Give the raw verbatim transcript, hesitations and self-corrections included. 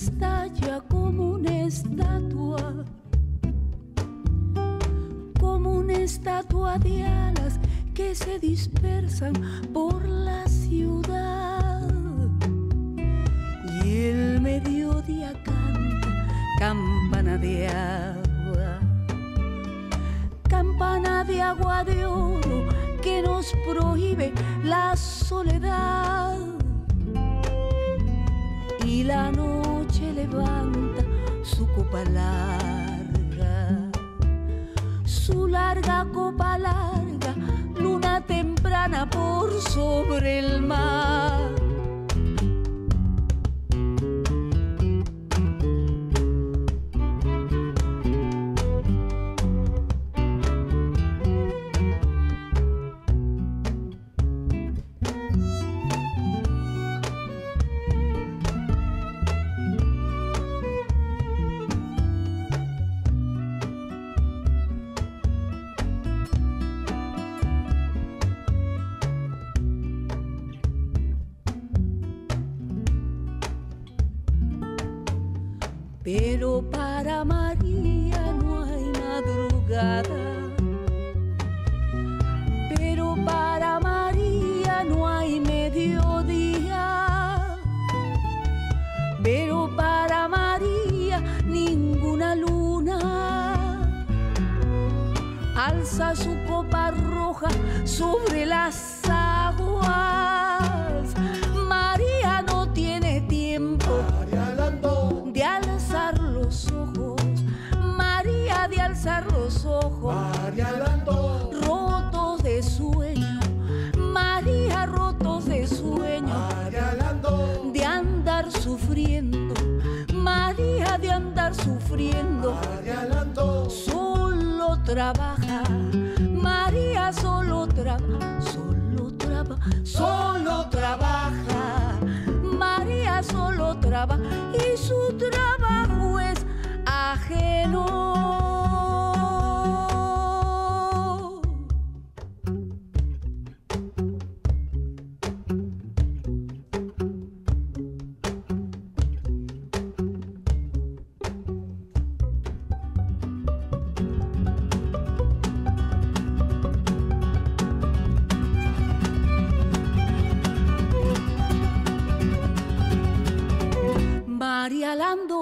estalla como una estatua, como una estatua de alas que se dispersan por la ciudad. Y el mediodía canta campana de agua, campana de agua de oro que nos prohíbe la soledad. Y la noche levanta su copa larga, su larga copa larga, luna temprana por sobre el mar. Pero para María no hay madrugada, pero para María no hay mediodía, pero para María ninguna luna alza su copa roja sobre las aguas. María no tiene tiempo de alzar los ojos, María de alzar los ojos, María Lando, rotos de sueño, María rotos de sueño, María Lando, de andar sufriendo, María de andar sufriendo, María Lando, solo trabaja, María solo trabaja, solo trabaja, solo trabaja. María solo trabaja y su trabajo es ajeno. María Lando